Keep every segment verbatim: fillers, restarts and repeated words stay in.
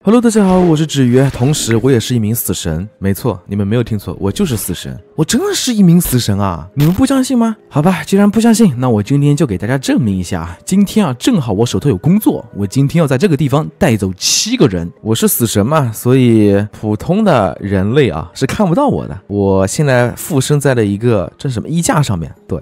Hello， 大家好，我是芷鱼，同时我也是一名死神。没错，你们没有听错，我就是死神，我真的是一名死神啊！你们不相信吗？好吧，既然不相信，那我今天就给大家证明一下。今天啊，正好我手头有工作，我今天要在这个地方带走七个人。我是死神嘛，所以普通的人类啊是看不到我的。我现在附身在了一个这是什么衣架上面，对。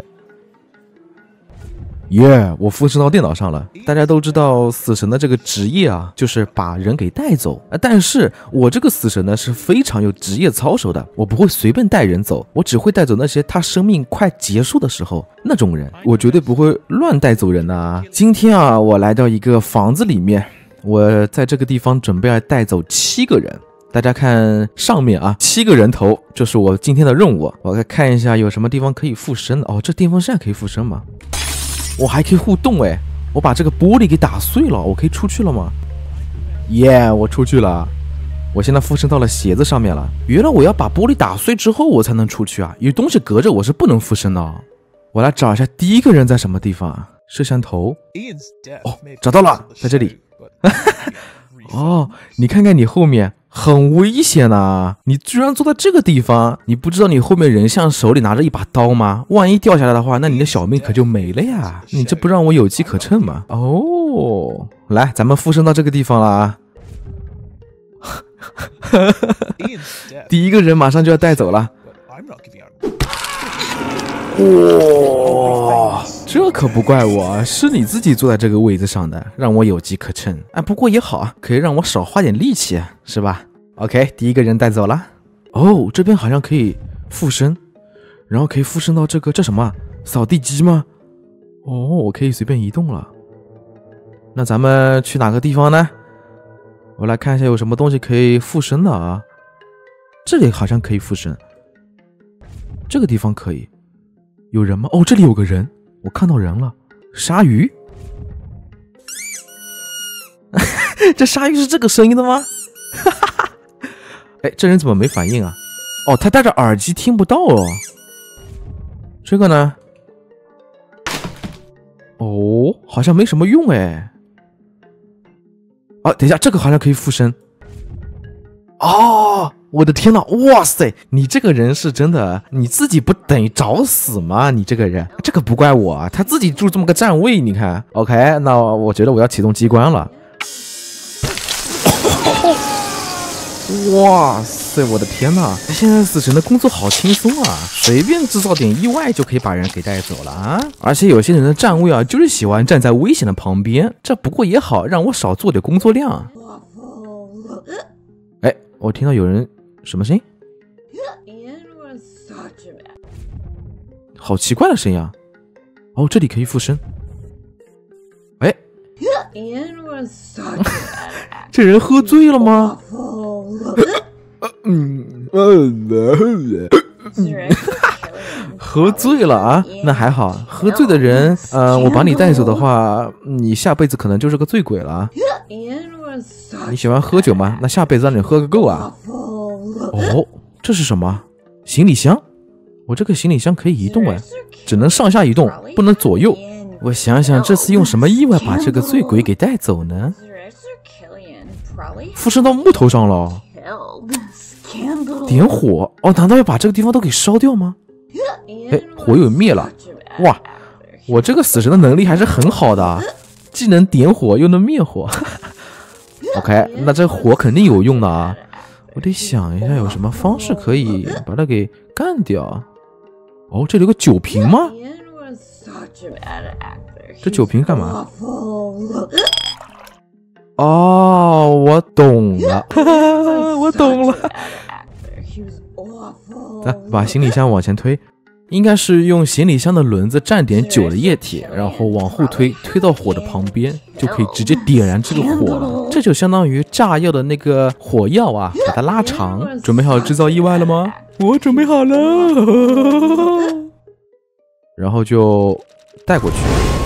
耶、yeah, 我附身到电脑上了。大家都知道死神的这个职业啊，就是把人给带走。但是我这个死神呢是非常有职业操守的，我不会随便带人走，我只会带走那些他生命快结束的时候那种人，我绝对不会乱带走人啊。今天啊，我来到一个房子里面，我在这个地方准备要带走七个人。大家看上面啊，七个人头，这是我今天的任务。我来看一下有什么地方可以附身的。哦，这电风扇可以附身吗？我还可以互动哎！我把这个玻璃给打碎了，我可以出去了吗？耶、yeah, 我出去了！我现在附身到了鞋子上面了。原来我要把玻璃打碎之后我才能出去啊！有东西隔着我是不能附身的、哦。我来找一下第一个人在什么地方啊？摄像头。哦，找到了，在这里。哦，你看看你后面。很危险啊！你居然坐在这个地方，你不知道你后面人像手里拿着一把刀吗？万一掉下来的话，那你的小命可就没了呀！你这不让我有机可乘吗？哦，来，咱们附身到这个地方了啊！第一个人马上就要带走了。哇，这可不怪我，是你自己坐在这个位子上的，让我有机可乘。哎，不过也好啊，可以让我少花点力气，是吧 ？OK， 第一个人带走了。哦，这边好像可以附身，然后可以附身到这个这什么扫地机吗？哦，我可以随便移动了。那咱们去哪个地方呢？我来看一下有什么东西可以附身的啊。这里好像可以附身，这个地方可以。有人吗？哦，这里有个人，我看到人了。鲨鱼？这鲨鱼是这个声音的吗？哎，这人怎么没反应啊？哦，他戴着耳机听不到哦。这个呢？哦，好像没什么用哎。啊，等一下，这个好像可以附身。哦，我的天哪！哇塞，你这个人是真的，你自己不等于找死吗？你这个人，这个不怪我啊，他自己住这么个站位，你看。OK， 那我觉得我要启动机关了。哇塞，我的天哪！现在死神的工作好轻松啊，随便制造点意外就可以把人给带走了啊！而且有些人的站位啊，就是喜欢站在危险的旁边，这不过也好，让我少做点工作量。哎，我听到有人什么声音？好奇怪的声音啊！哦，这里可以附身。哎，这人喝醉了吗？嗯，喝醉了啊？那还好，喝醉的人，呃，我把你带走的话，你下辈子可能就是个醉鬼了。你喜欢喝酒吗？那下辈子让你喝个够啊！哦，这是什么？行李箱？我这个行李箱可以移动哎，只能上下移动，不能左右。我想想，这次用什么意外把这个醉鬼给带走呢？附身到木头上了。点火？哦，难道要把这个地方都给烧掉吗？哎，火又灭了。哇，我这个死神的能力还是很好的，既能点火又能灭火。OK， 那这火肯定有用的啊！我得想一下有什么方式可以把它给干掉。哦，这里有个酒瓶吗？这酒瓶干嘛？哦，我懂了，我懂了。来，把行李箱往前推。应该是用行李箱的轮子蘸点酒的液体，然后往后推，推到火的旁边，就可以直接点燃这个火了。这就相当于炸药的那个火药啊，把它拉长。准备好制造意外了吗？我准备好了。然后就带过去。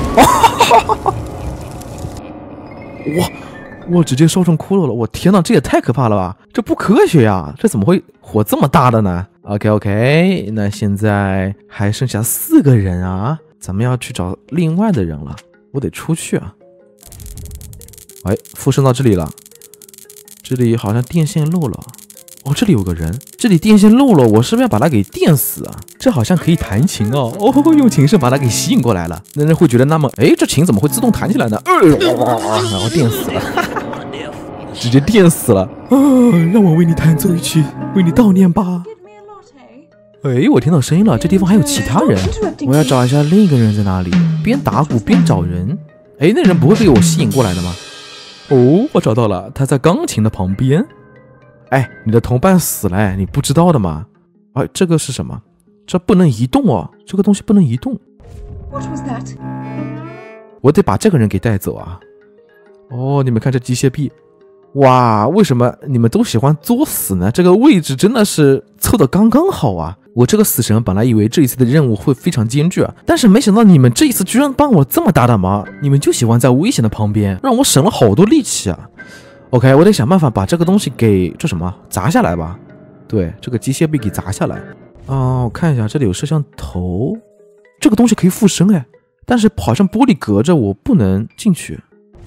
哇！我直接烧成骷髅了！我天哪，这也太可怕了吧！这不科学呀！这怎么会火这么大的呢 ？OK OK， 那现在还剩下四个人啊，咱们要去找另外的人了。我得出去啊！哎，附身到这里了， 这里好像电线漏了。哦，这里有个人，这里电线漏了，我是不是要把他给电死啊？这好像可以弹琴哦，哦，用琴声把他给吸引过来了。那人会觉得，那么，哎，这琴怎么会自动弹起来呢？呃，然后电死了，直接电死了。啊，让我为你弹奏一曲，为你悼念吧。哎，我听到声音了，这地方还有其他人，我要找一下另一个人在哪里。边打鼓边找人。哎，那人不会被我吸引过来的吗？哦，我找到了，他在钢琴的旁边。哎，你的同伴死了，你不知道的吗？哎，这个是什么？这不能移动哦，这个东西不能移动。 What was that? 我得把这个人给带走啊。哦，你们看这机械臂，哇，为什么你们都喜欢作死呢？这个位置真的是凑得刚刚好啊。我这个死神本来以为这一次的任务会非常艰巨啊，但是没想到你们这一次居然帮我这么大的忙。你们就喜欢在危险的旁边，让我省了好多力气啊。OK， 我得想办法把这个东西给这什么砸下来吧。对，这个机械臂给砸下来。啊，我看一下，这里有摄像头，这个东西可以附身哎，但是好像玻璃隔着，我不能进去。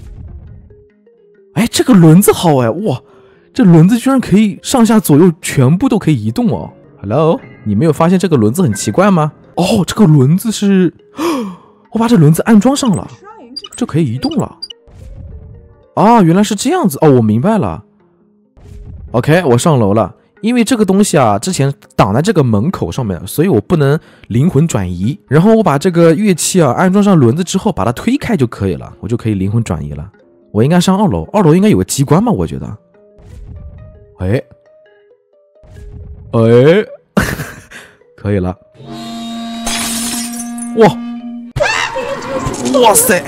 哎，这个轮子好哎，哇，这轮子居然可以上下左右全部都可以移动哦。Hello， 你没有发现这个轮子很奇怪吗？哦，这个轮子是，我把这轮子安装上了，这可以移动了。啊，原来是这样子哦，我明白了。OK， 我上楼了。因为这个东西啊，之前挡在这个门口上面，所以我不能灵魂转移。然后我把这个乐器啊安装上轮子之后，把它推开就可以了，我就可以灵魂转移了。我应该上二楼，二楼应该有个机关吧？我觉得。哎，哎，可以了。哇，哇塞！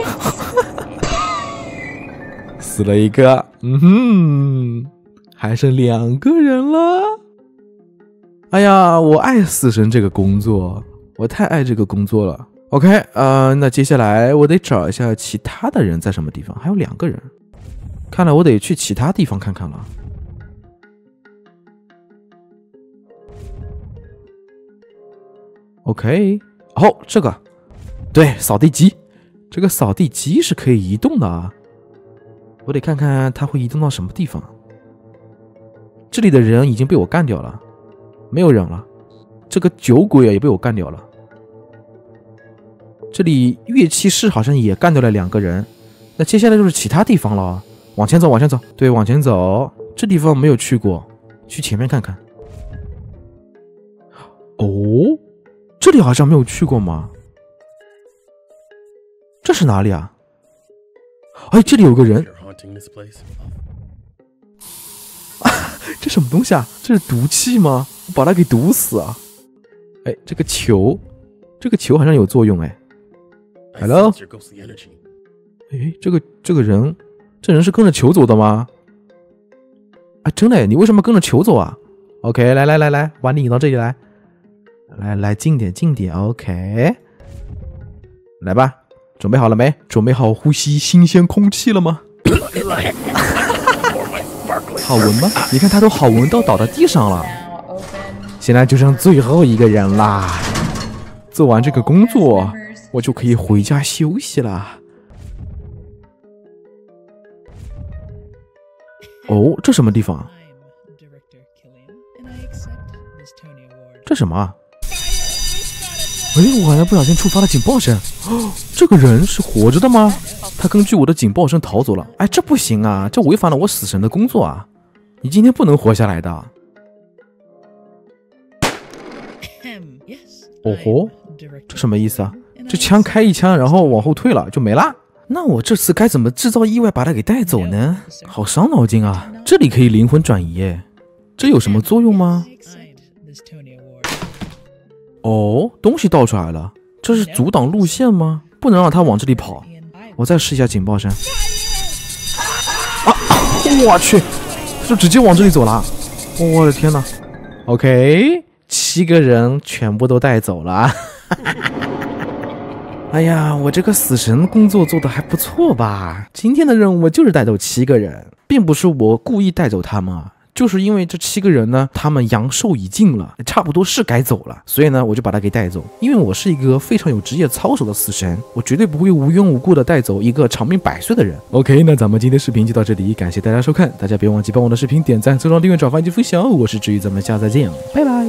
死了一个，嗯哼，还剩两个人了。哎呀，我爱死神这个工作，我太爱这个工作了。OK， 呃，那接下来我得找一下其他的人在什么地方，还有两个人，看来我得去其他地方看看了。OK， 哦，这个，对，扫地机，这个扫地机是可以移动的啊。我得看看它会移动到什么地方。这里的人已经被我干掉了，没有人了。这个酒鬼也被我干掉了。这里乐器室好像也干掉了两个人。那接下来就是其他地方了，往前走，往前走，对，往前走。这地方没有去过，去前面看看。哦，这里好像没有去过吗？这是哪里啊？哎，这里有个人。这什么东西啊？这是毒气吗？我把它给毒死啊！哎，这个球，这个球好像有作用哎。Hello， 哎，这个这个人，这人是跟着球走的吗？啊，真的，你为什么跟着球走啊 ？OK， 来来来来，把你引到这里来，来来近点近点 ，OK， 来吧，准备好了没？准备好呼吸新鲜空气了吗？好闻吗？你看他都好闻到倒在地上了。现在就剩最后一个人啦，做完这个工作，我就可以回家休息了。哦，这什么地方？这什么啊？哎，我好像不小心触发了警报声。哦，这个人是活着的吗？他根据我的警报声逃走了。哎，这不行啊，这违反了我死神的工作啊！你今天不能活下来的。哦吼，这什么意思啊？这枪开一枪，然后往后退了就没了。那我这次该怎么制造意外把他给带走呢？好伤脑筋啊！这里可以灵魂转移耶，这有什么作用吗？哦，东西倒出来了，这是阻挡路线吗？不能让他往这里跑。我再试一下警报声。啊！我去，就直接往这里走了。我的天哪 ！OK， 七个人全部都带走了。哎呀，我这个死神工作做得还不错吧？今天的任务就是带走七个人，并不是我故意带走他们啊， 就是因为这七个人呢，他们阳寿已尽了，差不多是该走了，所以呢，我就把他给带走。因为我是一个非常有职业操守的死神，我绝对不会无缘无故的带走一个长命百岁的人。OK， 那咱们今天视频就到这里，感谢大家收看，大家别忘记帮我的视频点赞、收藏、订阅、转发以及分享。我是治愈，咱们下次再见，拜拜。